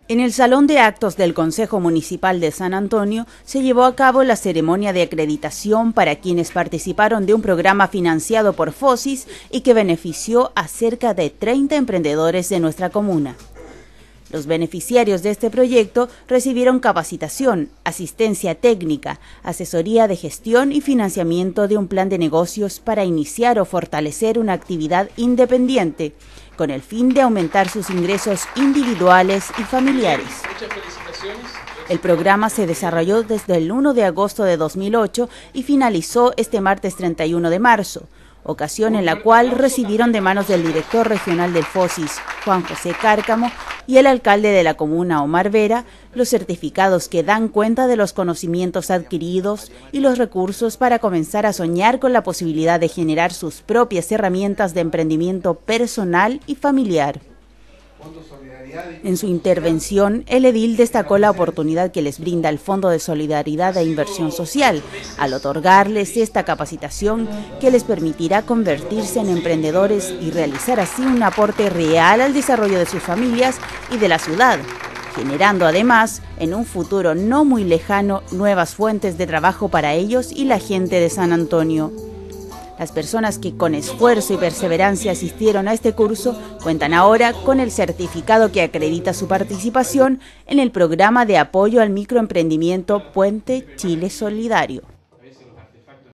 En el Salón de Actos del Consejo Municipal de San Antonio se llevó a cabo la ceremonia de acreditación para quienes participaron de un programa financiado por FOSIS y que benefició a cerca de 30 emprendedores de nuestra comuna. Los beneficiarios de este proyecto recibieron capacitación, asistencia técnica, asesoría de gestión y financiamiento de un plan de negocios para iniciar o fortalecer una actividad independiente, con el fin de aumentar sus ingresos individuales y familiares. El programa se desarrolló desde el 1 de agosto de 2008 y finalizó este martes 31 de marzo, ocasión en la cual recibieron de manos del director regional del FOSIS, Juan José Cárcamo, y el alcalde de la comuna, Omar Vera, los certificados que dan cuenta de los conocimientos adquiridos y los recursos para comenzar a soñar con la posibilidad de generar sus propias herramientas de emprendimiento personal y familiar. En su intervención, el edil destacó la oportunidad que les brinda el Fondo de Solidaridad e Inversión Social, al otorgarles esta capacitación que les permitirá convertirse en emprendedores y realizar así un aporte real al desarrollo de sus familias y de la ciudad, generando además, en un futuro no muy lejano, nuevas fuentes de trabajo para ellos y la gente de San Antonio. Las personas que con esfuerzo y perseverancia asistieron a este curso cuentan ahora con el certificado que acredita su participación en el programa de apoyo al microemprendimiento Puente Chile Solidario.